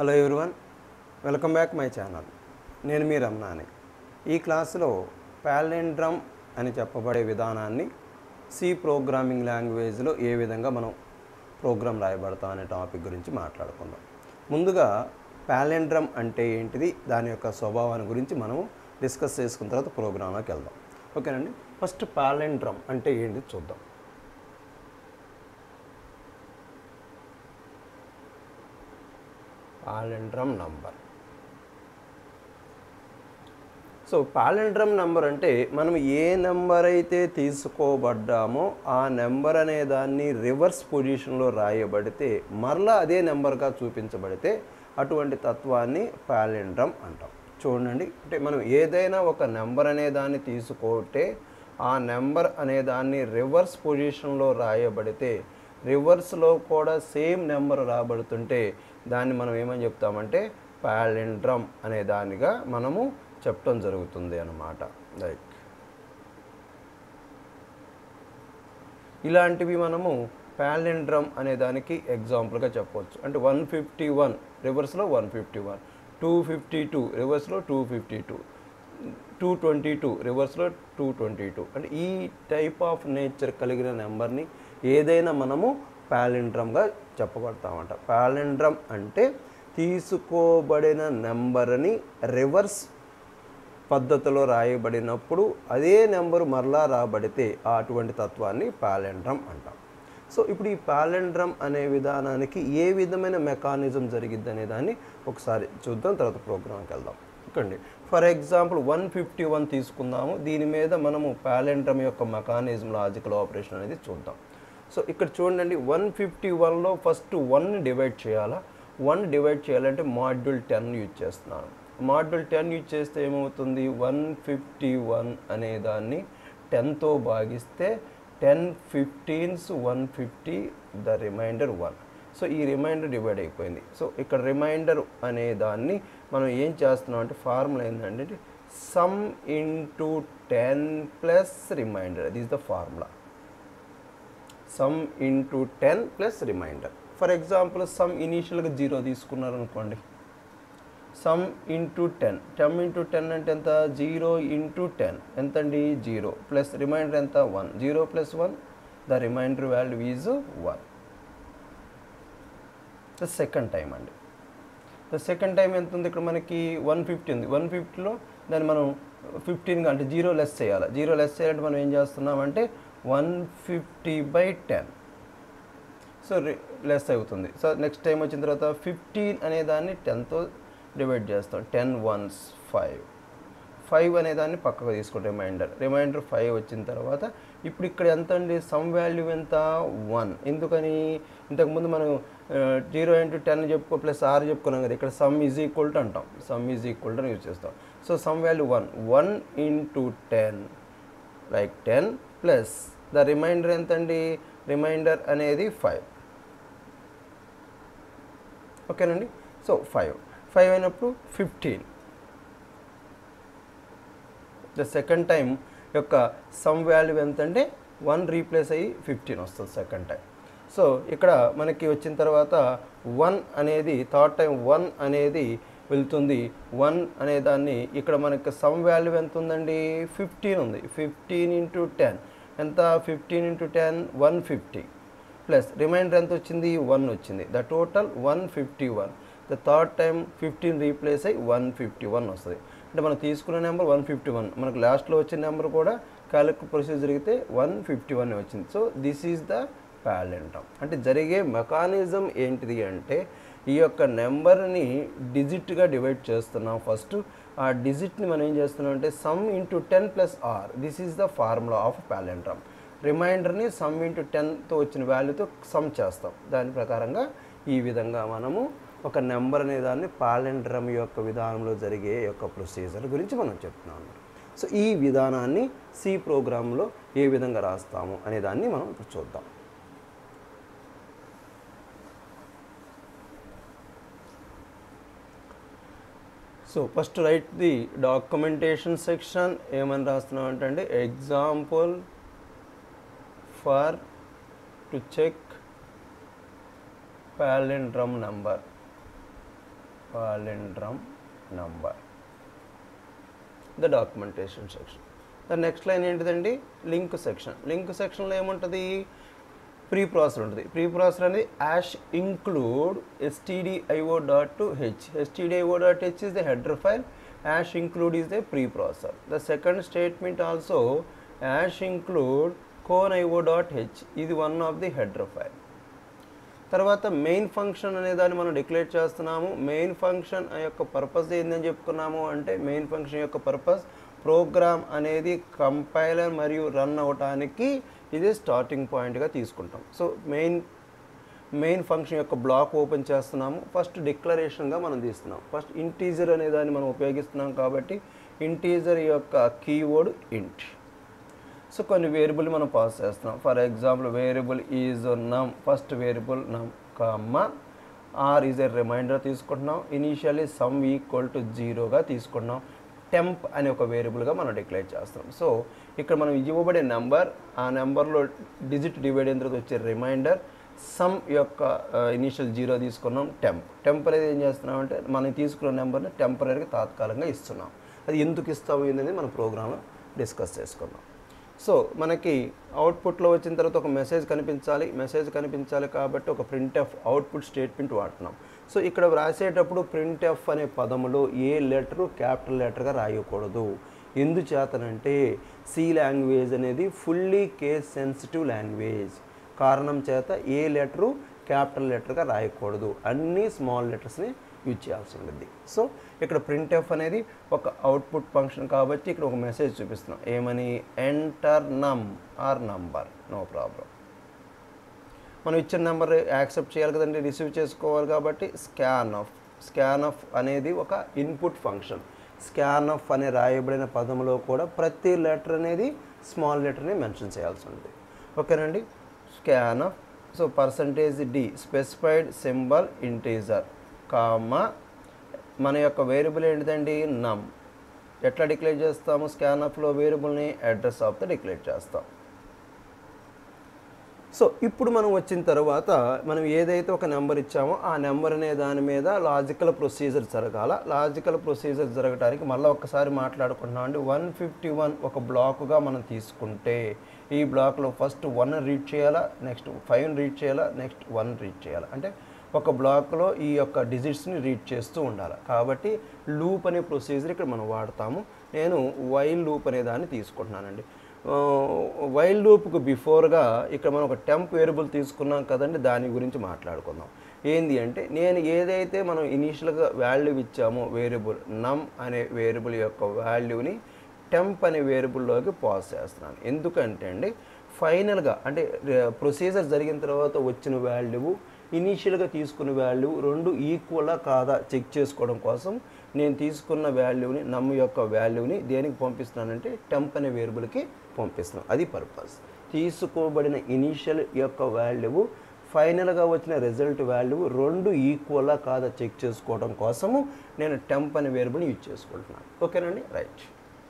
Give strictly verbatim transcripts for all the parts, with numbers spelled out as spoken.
Hello everyone, welcome back my channel. నేను మీ రమణాని. ఈ క్లాసులో పాలిండ్రమ్ అని చెప్పబడే విధానాన్ని సి ప్రోగ్రామింగ్ లాంగ్వేజ్లో ఏ విధంగా మనం ప్రోగ్రామ్ రాయబడతాం అనే టాపిక్ గురించి మాట్లాడుకుందాం. ముందుగా పాలిండ్రమ్ అంటే ఏంటిది, దాని యొక్క స్వభావాన్ని గురించి మనము డిస్కస్ చేసుకున్న తర్వాత ప్రోగ్రాంలోకి వెళ్దాం. ఓకేనండి. ఫస్ట్ పాలిండ్రమ్ అంటే ఏంటి చూద్దాం. Palindrome number. So palindrome number అంటే మనం ఏ నెంబర్ అయితే తీసుకోబడ్డామో ఆ నెంబర్ అనే దాన్ని రివర్స్ పొజిషన్లో రాయబడితే మరలా అదే నెంబర్గా చూపించబడితే అటువంటి తత్వాన్ని పాలిండ్రమ్ అంటాం. చూడండి, అంటే మనం ఏదైనా ఒక నెంబర్ అనే దాన్ని తీసుకుంటే ఆ నెంబర్ అనే దాన్ని రివర్స్ పొజిషన్లో రాయబడితే రివర్స్లో కూడా సేమ్ నెంబర్ రాబడుతుంటే దాన్ని మనం ఏమని చెప్తామంటే పాలిండ్రమ్ అనే దానిగా మనము చెప్పడం జరుగుతుంది అన్నమాట. లైక్ ఇలాంటివి మనము పాలిండ్రమ్ అనే దానికి ఎగ్జాంపుల్గా చెప్పవచ్చు. అంటే వన్ ఫిఫ్టీ వన్ రివర్స్లో one fifty one, two fifty two రివర్స్లో two fifty two, two twenty two రివర్స్లో టూ ట్వంటీ టూ. అంటే ఈ టైప్ ఆఫ్ నేచర్ కలిగిన నెంబర్ని ఏదైనా మనము పాలిండ్రమ్గా చెప్పబడతామంట. పాలిండ్రమ్ అంటే తీసుకోబడిన నెంబర్ని రివర్స్ పద్ధతిలో రాయబడినప్పుడు అదే నెంబరు మరలా రాబడితే అటువంటి తత్వాన్ని పాలిండ్రమ్ అంటాం. సో ఇప్పుడు ఈ పాలిండ్రమ్ అనే విధానానికి ఏ విధమైన మెకానిజం జరిగిద్ది అనే దాన్ని ఒకసారి చూద్దాం, తర్వాత ప్రోగ్రామ్కి వెళ్దాం. Okay, for example one fifty one తీసుకుందాము. దీని మీద మనము పాలిండ్రమ్ యొక్క మెకానిజం, లాజికల్ ఆపరేషన్ అనేది చూద్దాం. సో ఇక్కడ చూడండి, వన్ ఫిఫ్టీ వన్లో ఫస్ట్ వన్ డివైడ్ చేయాలా. వన్ డివైడ్ చేయాలంటే మాడ్యూల్ టెన్ యూజ్ చేస్తున్నాను. మాడ్యూల్ టెన్ యూజ్ చేస్తే ఏమవుతుంది, వన్ ఫిఫ్టీ వన్ అనే దాన్ని టెన్తో భాగిస్తే ten fifteens one fifty, the remainder one. So ఈ రిమైండర్ డివైడ్ అయిపోయింది. సో ఇక్కడ రిమైండర్ అనే దాన్ని మనం ఏం చేస్తున్నాం అంటే ఫార్ములా ఏంటంటే sum into ten plus remainder. This the formula, sum into ten plus remainder. For example sum ఇనీషియల్గా జీరో తీసుకున్నారనుకోండి, sum into ten, ten into ten అంటే ఎంత, జీరో ఇంటూ టెన్ ఎంత అండి, జీరో ప్లస్ రిమైండర్ ఎంత, one. Zero plus one, the remainder value is one. The second time అండి. The second time ఎంత ఉంది, ఇక్కడ మనకి వన్ ఫిఫ్టీ ఉంది. వన్ ఫిఫ్టీలో దాన్ని మనం ఫిఫ్టీన్గా అంటే జీరో లెస్ చేయాలి. జీరో లెస్ చేయాలంటే మనం ఏం చేస్తున్నామంటే one fifty by ten. So less అవుతుంది. సో నెక్స్ట్ టైం వచ్చిన తర్వాత ఫిఫ్టీన్ అనే దాన్ని టెన్తో డివైడ్ చేస్తాం. టెన్ వన్స్ ఫైవ్, ఫైవ్ అనే దాన్ని పక్కకు తీసుకుంటాం. రిమైండర్ రిమైండర్ ఫైవ్ వచ్చిన తర్వాత ఇప్పుడు ఇక్కడ ఎంత అండి, సమ్ వాల్యూ ఎంత, వన్. ఎందుకని, ఇంతకుముందు మనం జీరో ఇంటూ టెన్ చెప్పుకో ప్లస్ ఆర్ చెప్పుకున్నాం కదా, ఇక్కడ సమ్ ఈజ్ ఈక్వల్ టు అంటాం. Sum is equal to use చేస్తాం. So sum value one, one into ten like ten plus the remainder ఎంత అండి, రిమైండర్ అనేది ఫైవ్. ఓకేనండి. సో ఫైవ్ ఫైవ్ అయినప్పుడు ఫిఫ్టీన్. ద సెకండ్ టైం యొక్క సమ్ వాల్యూ ఎంత అంటే వన్ రీప్లేస్ అయ్యి ఫిఫ్టీన్ వస్తుంది సెకండ్ టైం. సో ఇక్కడ మనకి వచ్చిన తర్వాత వన్ అనేది థర్డ్ టైం వన్ అనేది వెళ్తుంది. వన్ అనే దాన్ని ఇక్కడ మనకి సమ్ వాల్యూ ఎంత ఉందండి, ఫిఫ్టీన్ ఉంది. ఫిఫ్టీన్ ఇంటూ టెన్ ఎంత, fifteen into ten one fifty plus remainder ఎంత వచ్చింది, వన్ వచ్చింది. The total one fifty one. The third time fifteen replace అయ్యి వన్ ఫిఫ్టీ వన్ వస్తుంది. అంటే మనం తీసుకున్న నెంబర్ వన్ ఫిఫ్టీ వన్, మనకు లాస్ట్లో వచ్చిన నెంబర్ కూడా క్యాలిక్ ప్రొసీజర్ జరిగితే వన్ ఫిఫ్టీ వన్ వచ్చింది. So this is the palindrome. అంటే జరిగే మెకానిజం ఏంటిది అంటే ఈ యొక్క నెంబర్ని డిజిట్గా డివైడ్ చేస్తున్నాం. ఫస్ట్ ఆ డిజిట్ని మనం ఏం చేస్తున్నాం అంటే sum into ten plus R. This is the formula of palindrome. రిమైండర్ని సమ్ ఇంటూ టెన్తో వచ్చిన వాల్యూతో సమ్ చేస్తాం. దాని ప్రకారంగా ఈ విధంగా మనము ఒక నెంబర్ అనే దాన్ని పాలిండ్రమ్ యొక్క విధానంలో జరిగే యొక్క ప్రొసీజర్ గురించి మనం చెప్తున్నాం అన్నమాట. సో ఈ విధానాన్ని సి ప్రోగ్రాంలో ఏ విధంగా రాస్తాము అనే దాన్ని మనం ఇప్పుడు చూద్దాం. So first write the documentation section. ఏమని రాస్తున్నాం అంటే example for to check palindrome number. palindrome number. The documentation section. The next line ఏంటిదండి, లింక్ సెక్షన్. లింక్ సెక్షన్లో ఏముంటుంది, ప్రీ ప్రాసెసర్ ఉంటుంది. ప్రీ ప్రాసెసర్ అనేది hash include stdio dot to h. stdio dot h is the header file, hash include is the pre processor. The second statement also hash include conio dot h is one of the header file. తర్వాత main function అనే దాన్ని మనం declare చేస్తున్నాము. Main function యొక్క purpose ఏందని చెప్పుకున్నాము అంటే, main function యొక్క పర్పస్ ప్రోగ్రామ్ అనేది కంపైలర్ మరియు రన్ అవటానికి ఇది స్టార్టింగ్ పాయింట్గా తీసుకుంటాం. సో మెయిన్ మెయిన్ ఫంక్షన్ యొక్క బ్లాక్ ఓపెన్ చేస్తున్నాము. ఫస్ట్ డిక్లరేషన్గా మనం తీస్తున్నాం. ఫస్ట్ ఇంటీజర్ అనే దాన్ని మనం ఉపయోగిస్తున్నాం కాబట్టి ఇంటీజర్ యొక్క కీవర్డ్ ఇంట్. సో కొన్ని వేరియబుల్ మనం పాస్ చేస్తున్నాం. For example variable is num, first variable num comma R is a remainder తీసుకుంటున్నాం. ఇనీషియల్లీ సమ్ ఈక్వల్ టు జీరోగా తీసుకుంటున్నాం. టెంప్ అనే ఒక వేరియబుల్గా మనం డిక్లేర్ చేస్తాం. సో ఇక్కడ మనం ఇవ్వబడే నెంబర్, ఆ నెంబర్లో డిజిట్ డివైడ్ అయిన తర్వాత వచ్చే రిమైండర్, సమ్ యొక్క ఇనీషియల్ జీరో తీసుకున్నాం. టెంప్ టెంప్ అనేది ఏం చేస్తున్నాం అంటే, మనం తీసుకున్న నెంబర్ని టెంపరీగా తాత్కాలికంగా ఇస్తున్నాం. అది ఎందుకు ఇస్తాము అనేది మన ప్రోగ్రాంలో డిస్కస్ చేసుకున్నాం. సో మనకి అవుట్పుట్లో వచ్చిన తర్వాత ఒక మెసేజ్ కనిపించాలి. మెసేజ్ కనిపించాలి కాబట్టి ఒక ప్రింట్ ఎఫ్ అవుట్పుట్ స్టేట్మెంట్ వాడుతున్నాం. సో ఇక్కడ వ్రాసేటప్పుడు ప్రింట్ ఎఫ్ అనే పదములో ఏ లెటరు క్యాపిటల్ లెటర్గా రాయకూడదు. ఎందుచేతనంటే సి లాంగ్వేజ్ అనేది ఫుల్లీ కేస్ సెన్సిటివ్ లాంగ్వేజ్. కారణం చేత ఏ లెటరు క్యాపిటల్ లెటర్గా రాయకూడదు, అన్ని స్మాల్ లెటర్స్ని యూజ్ చేయాల్సి ఉంటుంది. సో ఇక్కడ ప్రింట్ ఎఫ్ అనేది ఒక అవుట్పుట్ ఫంక్షన్ కాబట్టి ఇక్కడ ఒక మెసేజ్ చూపిస్తున్నాం. ఏమని, ఎంటర్ నమ్ ఆర్ నంబర్, నో ప్రాబ్లం. మనం ఇచ్చిన నెంబర్ యాక్సెప్ట్ చేయాలి కదండి, రిసీవ్ చేసుకోవాలి కాబట్టి స్కాన్ ఆఫ్. స్కాన్ ఆఫ్ అనేది ఒక ఇన్పుట్ ఫంక్షన్. స్కాన్ ఆఫ్ అనే రాయబడిన పదంలో కూడా ప్రతి లెటర్ అనేది స్మాల్ లెటర్ని మెన్షన్ చేయాల్సి ఉంటుంది. ఓకేనండి. Scanf. So percentage D specified symbol integer comma మన యొక్క వేరియబుల్ ఏంటిదండి, నమ్. ఎట్లా డిక్లేర్ చేస్తాము స్కాన్ ఆఫ్లో వేరియబుల్ని, అడ్రస్ ఆఫ్తో డిక్లేర్ చేస్తాం. సో ఇప్పుడు మనం వచ్చిన తర్వాత మనం ఏదైతే ఒక నెంబర్ ఇచ్చామో ఆ నెంబర్ అనే దాని మీద లాజికల్ ప్రొసీజర్ జరగాల. లాజికల్ ప్రొసీజర్ జరగడానికి మళ్ళీ ఒక్కసారి మాట్లాడుకుంటున్నాం అండి. వన్ ఫిఫ్టీ వన్ ఒక బ్లాక్గా మనం తీసుకుంటే ఈ బ్లాక్లో ఫస్ట్ వన్ రీడ్ చేయాలా, నెక్స్ట్ ఫైవ్ రీడ్ చేయాలా, నెక్స్ట్ వన్ రీడ్ చేయాలా. అంటే ఒక బ్లాక్లో ఈ యొక్క డిజిట్స్ని రీడ్ చేస్తూ ఉండాలి. కాబట్టి లూప్ అనే ప్రొసీజర్ ఇక్కడ మనం వాడతాము. నేను వైల్ లూప్ అనే దాన్ని తీసుకుంటున్నానండి. వైల్ లూప్కు బిఫోర్గా ఇక్కడ మనం ఒక టెంప్ వేరియబుల్ తీసుకున్నాం కదండి, దాని గురించి మాట్లాడుకుందాం. ఏంది అంటే, నేను ఏదైతే మనం ఇనీషియల్గా వాల్యూ ఇచ్చామో వేరియబుల్ నమ్ అనే వేరియబుల్ యొక్క వాల్యూని టెంప్ అనే వేరియబుల్లోకి పాస్ చేస్తున్నాను. ఎందుకంటే అండి ఫైనల్గా అంటే ప్రొసీజర్ జరిగిన తర్వాత వచ్చిన వాల్యూ ఇనీషియల్గా తీసుకున్న వాల్యూ రెండు ఈక్వలా కాదా చెక్ చేసుకోవడం కోసం నేను తీసుకున్న వాల్యూని నమ్ యొక్క వాల్యూని దేనికి పంపిస్తున్నానంటే టెంప్ అనే వేరియబుల్కి పంపిస్తున్నాను. అది పర్పస్. తీసుకోబడిన ఇనీషియల్ యొక్క వాల్యూ ఫైనల్గా వచ్చిన రిజల్ట్ వాల్యూ రెండు ఈక్వలా కాదా చెక్ చేసుకోవడం కోసము నేను టెంప్ అనే వేరియబుల్ని యూజ్ చేసుకుంటున్నాను. ఓకేనండి, రైట్.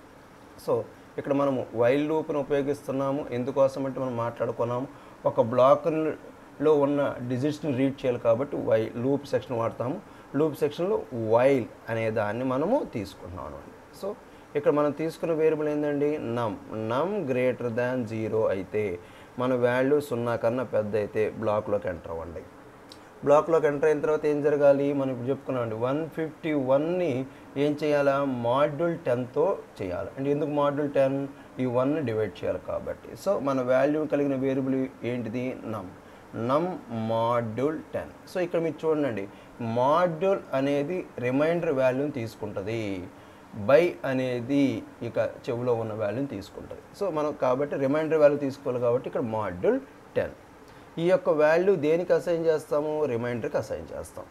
సో ఇక్కడ మనము వైల్ లూప్ను ఉపయోగిస్తున్నాము. ఎందుకోసం అంటే మనం మాట్లాడుకున్నాము ఒక బ్లాక్లో ఉన్న డిజిట్స్ని రీడ్ చేయాలి కాబట్టి వై లూప్ సెక్షన్ వాడతాము. లూప్ సెక్షన్లో వైల్ అనే దాన్ని మనము తీసుకుంటున్నాం అనమాట. సో ఇక్కడ మనం తీసుకున్న వేరియబుల్ ఏంటండి, నమ్. నమ్ గ్రేటర్ దాన్ జీరో అయితే మన వాల్యూ సున్నా కన్నా పెద్ద అయితే బ్లాక్లోకి ఎంటర్ అవ్వండి. బ్లాక్లోకి ఎంటర్ అయిన తర్వాత ఏం జరగాలి, మనం ఇప్పుడు చెప్పుకున్నామండి వన్ ఫిఫ్టీ వన్ని ఏం చేయాలా, మాడ్యూల్ టెన్తో చేయాలి. అంటే ఎందుకు మాడ్యూల్ టెన్, ఈ వన్ డివైడ్ చేయాలి కాబట్టి. సో మన వాల్యూ కలిగిన వేరియబుల్ ఏంటిది, నమ్. నమ్ మాడ్యూల్ టెన్. సో ఇక్కడ మీరు చూడండి, మాడ్యూల్ అనేది రిమైండర్ వాల్యూని తీసుకుంటుంది, బై అనేది ఇక చెవులో ఉన్న వాల్యూని తీసుకుంటుంది. సో మనం కాబట్టి రిమైండర్ వాల్యూ తీసుకోవాలి కాబట్టి ఇక్కడ మాడ్యూల్ టెన్. ఈ యొక్క వాల్యూ దేనికి అసైన్ చేస్తాము, రిమైండర్కి అసైన్ చేస్తాం.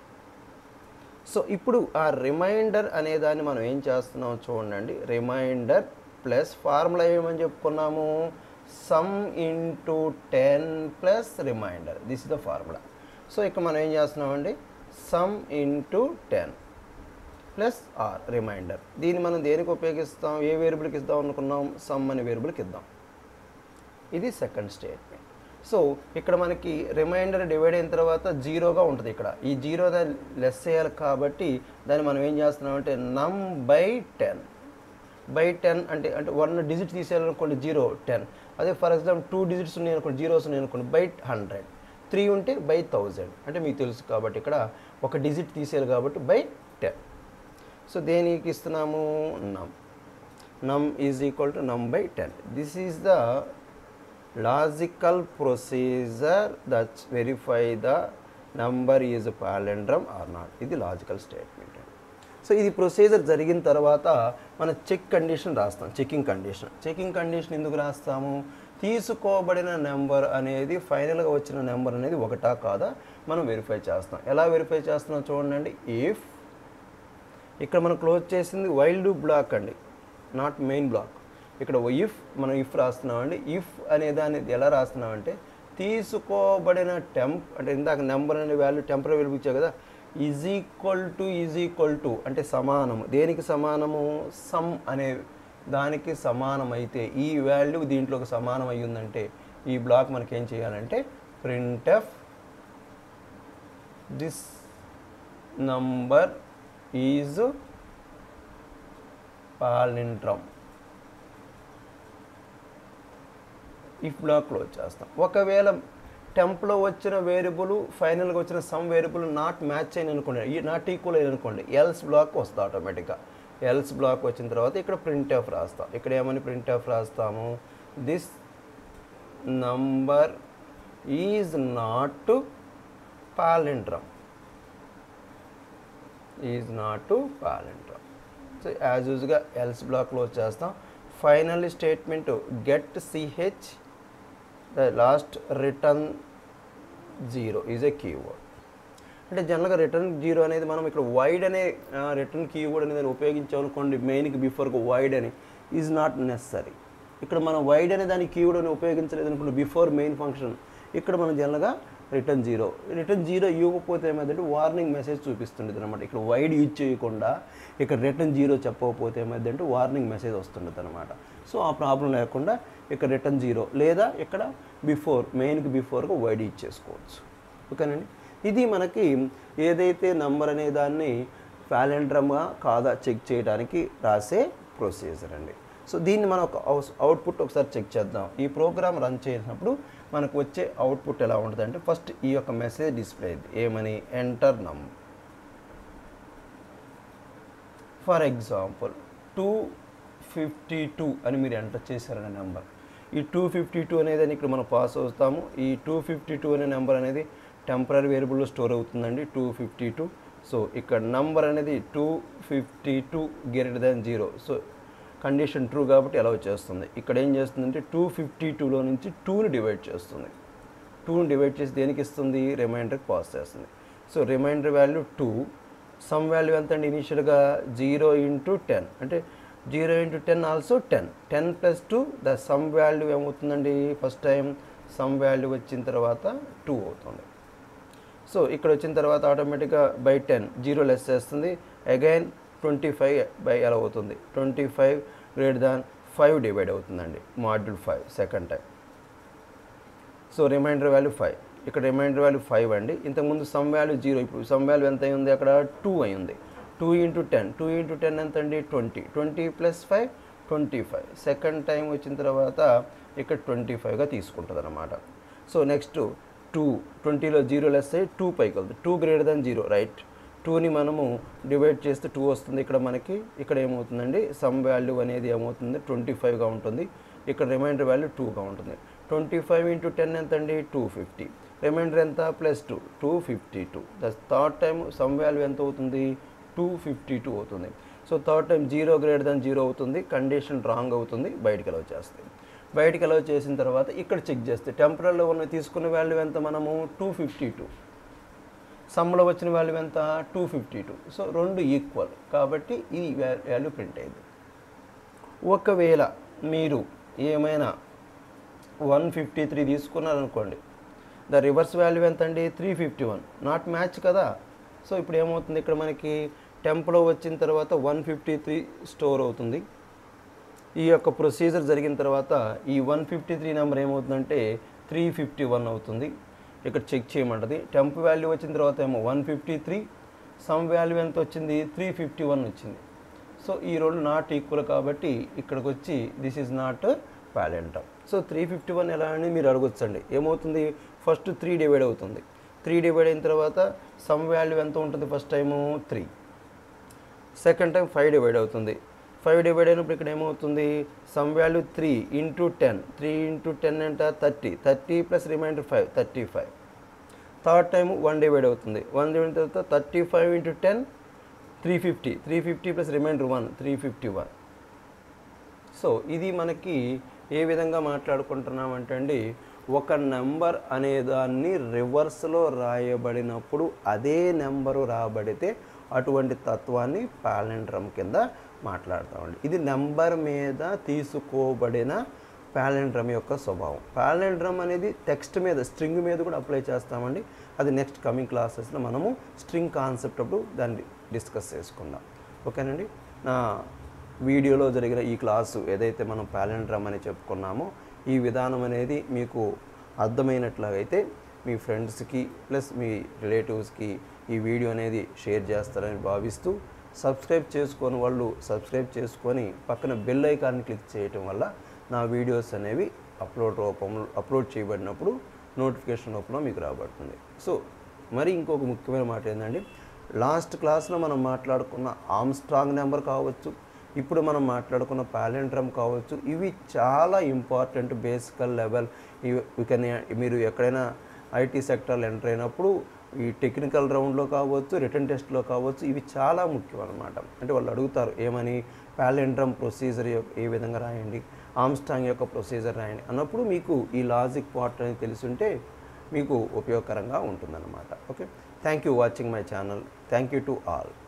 సో ఇప్పుడు ఆ రిమైండర్ అనే దాన్ని మనం ఏం చేస్తున్నాం చూడండి, రిమైండర్ ప్లస్ ఫార్ములా ఏమని చెప్పుకున్నాము, sum into ten plus remainder. This is the formula. So ఇక్కడ మనం ఏం చేస్తున్నామండి, sum into ten plus R remainder. దీన్ని మనం దేనికి ఉపయోగిస్తాం, ఏ వేరియబుల్కి ఇద్దాం అనుకున్నాం, సమ్ అనే వేరియబుల్కి ఇద్దాం. ఇది సెకండ్ స్టేట్మెంట్. సో ఇక్కడ మనకి రిమైండర్ డివైడ్ అయిన తర్వాత జీరోగా ఉంటుంది. ఇక్కడ ఈ జీరో దాన్ని లెస్ చేయాలి కాబట్టి దాన్ని మనం ఏం చేస్తున్నామంటే నమ్ బై టెన్ బై టెన్ అంటే అంటే వన్ డిజిట్ తీసేయాలనుకోండి జీరో టెన్. అదే ఫర్ ఎగ్జాంపుల్ టూ డిజిట్స్ ఉన్నాయి అనుకోండి, జీరోస్ ఉన్నాయి అనుకోండి, బై హండ్రెడ్. త్రీ ఉంటే బై థౌజండ్. అంటే మీకు తెలుసు కాబట్టి ఇక్కడ ఒక డిజిట్ తీసేయాలి కాబట్టి బై టెన్. సో దేనికి ఇస్తున్నాము num num is equal to num by ten. This is the logical procedure that's verify the number is palindrome or not. ఇది లాజికల్ స్టేట్మెంట్. సో ఇది ప్రొసీజర్ జరిగిన తర్వాత మన చెక్ కండిషన్ రాస్తాం. చెకింగ్ కండిషన్ చెకింగ్ కండిషన్ ఎందుకు రాస్తాము? తీసుకోబడిన number అనేది ఫైనల్గా వచ్చిన నెంబర్ అనేది ఒకటా కాదా మనం వెరిఫై చేస్తాం. ఎలా వెరిఫై చేస్తున్నాం చూడండి. ఇఫ్ ఇక్కడ మనం క్లోజ్ చేసింది వైల్ డూ బ్లాక్ అండి, నాట్ మెయిన్ బ్లాక్. ఇక్కడ ఇఫ్ మనం ఇఫ్ రాస్తున్నామండి. ఇఫ్ అనే దాన్ని ఎలా రాస్తున్నామంటే తీసుకోబడిన టెంప్ అంటే ఇందాక నెంబర్ అనే వాల్యూ టెంపరీ వాల్యూ ఇచ్చావు కదా, is equal to is equal to అంటే సమానము. దేనికి సమానము? సమ్ అనే దానికి సమానమైతే ఈ వాల్యూ దీంట్లోకి సమానం అయ్యిందంటే ఈ బ్లాక్ మనకి ఏం చేయాలంటే printf this number is palindrome. If block close చేస్తాం. ఒకవేళ టెంప్లో వచ్చిన వేరియబుల్ ఫైనల్గా వచ్చిన సమ్ వేరియబుల్ నాట్ మ్యాచ్ అయిన అనుకోండి, ఈ నాట్ ఈక్వల్ అయిన అనుకోండి, ఎల్స్ బ్లాక్ వస్తుంది ఆటోమేటిక్గా. ఎల్స్ బ్లాక్ వచ్చిన తర్వాత ఇక్కడ ప్రింట్ ఆఫ్ రాస్తాం. ఇక్కడ ఏమని ప్రింట్ ఆఫ్ రాస్తాము? This number is not palindrome is not palindrome. So as యూజ్గా ఎల్స్ బ్లాక్ క్లోజ్ చేస్తాం. ఫైనల్ స్టేట్మెంట్ గెట్ సిహెచ్ the last return zero is a keyword. అంటే జనరల్గా రిటర్న్ జీరో అనేది మనం ఇక్కడ వైడ్ అనే రిటర్న్ కీవర్డ్ అనేది ఉపయోగించామనుకోండి, మెయిన్కి బిఫోర్కి వైడ్ అని ఈజ్ నాట్ నెసరీ. ఇక్కడ మనం వైడ్ అనే దాని కీవర్డ్ అని ఉపయోగించలేదు అనుకోండి, బిఫోర్ మెయిన్ ఫంక్షన్. ఇక్కడ మనం జనరల్గా రిటర్న్ జీరో రిటర్న్ జీరో ఇవ్వకపోతే ఏమైందంటే వార్నింగ్ మెసేజ్ చూపిస్తుండేది అనమాట. ఇక్కడ వైడ్ యూజ్ చేయకుండా ఇక్కడ రిటర్న్ జీరో చెప్పకపోతే ఏమైందంటే వార్నింగ్ మెసేజ్ వస్తుండేది అనమాట. సో ఆ ప్రాబ్లం లేకుండా ఇక్కడ రిటర్న్ జీరో లేదా ఇక్కడ బిఫోర్ మెయిన్కి బిఫోర్గా వైడ్ యూజ్ చేసుకోవచ్చు. ఓకేనండి. ఇది మనకి ఏదైతే నంబర్ అనే దాన్ని పాలిండ్రమ్గా కాదా చెక్ చేయడానికి రాసే ప్రొసీజర్ అండి. సో దీన్ని మనం ఒక అవుట్పుట్ ఒకసారి చెక్ చేద్దాం. ఈ ప్రోగ్రామ్ రన్ చేసినప్పుడు మనకు వచ్చే అవుట్పుట్ ఎలా ఉంటుంది అంటే ఫస్ట్ ఈ యొక్క మెసేజ్ డిస్ప్లే అయింది. ఏమని? Enter number. For example two fifty two అని మీరు ఎంటర్ చేశారనే నెంబర్. ఈ టూ ఫిఫ్టీ టూ అనేది ఇక్కడ మనం పాస్ అవుతాము. ఈ టూ ఫిఫ్టీ టూ అనే నెంబర్ అనేది టెంపరీ వేరియబుల్లో స్టోర్ అవుతుందండి. Two fifty two. సో ఇక్కడ నంబర్ అనేది two fifty two greater than zero. So condition true కాబట్టి అలౌ చేస్తుంది. ఇక్కడ ఏం చేస్తుందంటే టూ ఫిఫ్టీ టూలో నుంచి టూని డివైడ్ చేస్తుంది. టూని డివైడ్ చేసి దేనికి ఇస్తుంది? రిమైండర్కి పాస్ చేస్తుంది. So remainder value two. Sum value ఎంత అండి? ఇనిషియల్గా జీరో ఇంటూ టెన్ అంటే zero into ten also ten. Ten plus two the sum value ఏమవుతుందండి? ఫస్ట్ టైం సమ్ వాల్యూ వచ్చిన తర్వాత టూ అవుతుంది. సో ఇక్కడ వచ్చిన తర్వాత ఆటోమేటిక్గా బై టెన్ జీరో లెస్ చేస్తుంది. అగైన్ ట్వంటీ ఫైవ్ బై ఎలా అవుతుంది? Twenty five greater than five divide అవుతుందండి. Module five second time. So remainder value five. ఇక్కడ రిమైండర్ వాల్యూ ఫైవ్ అండి. ఇంతకుముందు సమ్ వాల్యూ జీరో. ఇప్పుడు సమ్ వాల్యూ ఎంత అయింది? అక్కడ టూ అయింది. Two into ten two into ten ఎంత అండి? Twenty. Twenty plus five twenty five. Second time వచ్చిన తర్వాత ఇక్కడ ట్వంటీ ఫైవ్గా తీసుకుంటుంది అనమాట. సో నెక్స్ట్ టూ ట్వంటీలో జీరో లెస్ అయ్యి టూ పైకి వెళ్తుంది. Two greater than zero right. టూని మనము డివైడ్ చేస్తే టూ వస్తుంది. ఇక్కడ మనకి ఇక్కడ ఏమవుతుందండి? సమ్ వాల్యూ అనేది ఏమవుతుంది? ట్వంటీ ఫైవ్గా ఉంటుంది. ఇక్కడ రిమైండర్ వాల్యూ టూగా ఉంటుంది. ట్వంటీ ఫైవ్ ఇంటూ టెన్ ఎంత అండి? Two fifty. రిమైండర్ ఎంత? Plus two two fifty two. The third time sum value ఎంత అవుతుంది? టూ ఫిఫ్టీ టూ అవుతుంది. So third time zero greater than zero అవుతుంది. కండిషన్ రాంగ్ అవుతుంది. బయటికి అలౌ చేస్తుంది. బయటికి అలౌ చేసిన తర్వాత ఇక్కడ చెక్ చేస్తే టెంపరీలో ఉన్న తీసుకున్న వాల్యూ ఎంత? మనము టూ ఫిఫ్టీ టూ. సమ్లో వచ్చిన వాల్యూ ఎంత? Two fifty two. సో రెండు ఈక్వల్ కాబట్టి ఈ వాల్యూ ప్రింట్ అయింది. ఒకవేళ మీరు ఏమైనా వన్ ఫిఫ్టీ త్రీ తీసుకున్నారనుకోండి, ద రివర్స్ వాల్యూ ఎంత అండి? Three fifty one. Not match కదా. సో ఇప్పుడు ఏమవుతుంది? ఇక్కడ మనకి టెంప్లో వచ్చిన తర్వాత వన్ ఫిఫ్టీ త్రీ స్టోర్ అవుతుంది. ఈ యొక్క ప్రొసీజర్ జరిగిన తర్వాత ఈ వన్ ఫిఫ్టీ త్రీ నెంబర్ ఏమవుతుందంటే త్రీ ఫిఫ్టీ వన్ అవుతుంది. ఇక్కడ చెక్ చేయమంటది. టెంప్ వాల్యూ వచ్చిన తర్వాత ఏమో one fifty three, sum value ఎంత వచ్చింది, త్రీ ఫిఫ్టీ వన్ వచ్చింది. సో ఈ రెండు నాట్ ఈక్వల్ కాబట్టి ఇక్కడికి వచ్చి this is not palindrome. So three fifty one ఎలా అని మీరు అడగొచ్చండి. ఏమవుతుంది, ఫస్ట్ త్రీ డివైడ్ అవుతుంది. త్రీ డివైడ్ అయిన తర్వాత సమ్ వాల్యూ ఎంత ఉంటుంది, first time three, second time five divide అవుతుంది. ఫైవ్ డివైడ్ అయినప్పుడు ఇక్కడ ఏమవుతుంది, sum value three into ten, three into ten అంటే thirty, thirty plus remainder five, thirty five. Third time one divide అవుతుంది. వన్ డివైడ్ తర్వాత thirty five into ten three fifty, three fifty plus remainder one, three fifty one. So ఇది మనకి ఏ విధంగా మాట్లాడుకుంటున్నామంటే అండి, ఒక number అనేదాన్ని రివర్స్లో రాయబడినప్పుడు అదే నెంబరు రాబడితే అటువంటి తత్వాన్ని పాలెండ్రమ్ కింద మాట్లాడతామండి. ఇది నెంబర్ మీద తీసుకోబడిన పాలెండ్రమ్ యొక్క స్వభావం. పాలెండ్రమ్ అనేది టెక్స్ట్ మీద, స్ట్రింగ్ మీద కూడా అప్లై చేస్తామండి. అది నెక్స్ట్ కమింగ్ క్లాసెస్లో మనము స్ట్రింగ్ కాన్సెప్ట్ అప్పుడు దాన్ని డిస్కస్ చేసుకుందాం. ఓకేనండి. నా వీడియోలో జరిగిన ఈ క్లాసు ఏదైతే మనం పాలెండ్రమ్ అని చెప్పుకున్నామో ఈ విధానం అనేది మీకు అర్థమైనట్లయితే మీ ఫ్రెండ్స్కి ప్లస్ మీ రిలేటివ్స్కి ఈ వీడియో అనేది షేర్ చేస్తారని భావిస్తూ, సబ్స్క్రైబ్ చేసుకొని వాళ్ళు సబ్స్క్రైబ్ చేసుకొని పక్కన బెల్ ఐకాన్ని క్లిక్ చేయటం వల్ల నా వీడియోస్ అనేవి అప్లోడ్ రూపంలో అప్లోడ్ చేయబడినప్పుడు నోటిఫికేషన్ రూపంలో మీకు రాబడుతుంది. సో మరి ఇంకొక ముఖ్యమైన మాట ఏంటంటే, లాస్ట్ క్లాస్లో మనం మాట్లాడుకున్న ఆర్మ్స్ట్రాంగ్ నెంబర్ కావచ్చు, ఇప్పుడు మనం మాట్లాడుకున్న పాలెండ్రమ్ కావచ్చు, ఇవి చాలా ఇంపార్టెంట్ బేసికల్ లెవెల్. ఇవి మీరు ఎక్కడైనా ఐటీ సెక్టర్లో ఎంటర్ అయినప్పుడు ఈ టెక్నికల్ రౌండ్లో కావచ్చు, రిటర్న్ టెస్ట్లో కావచ్చు, ఇవి చాలా ముఖ్యం అన్నమాట. అంటే వాళ్ళు అడుగుతారు ఏమని, పాలెండ్రమ్ ప్రొసీజర్ ఏ విధంగా రాయండి, ఆర్మ్స్ట్రాంగ్ యొక్క ప్రొసీజర్ రాయండి అన్నప్పుడు మీకు ఈ లాజిక్ పార్ట్ అనేది తెలుసుంటే మీకు ఉపయోగకరంగా ఉంటుందన్నమాట. Okay, thank you watching my channel. Thank you to all.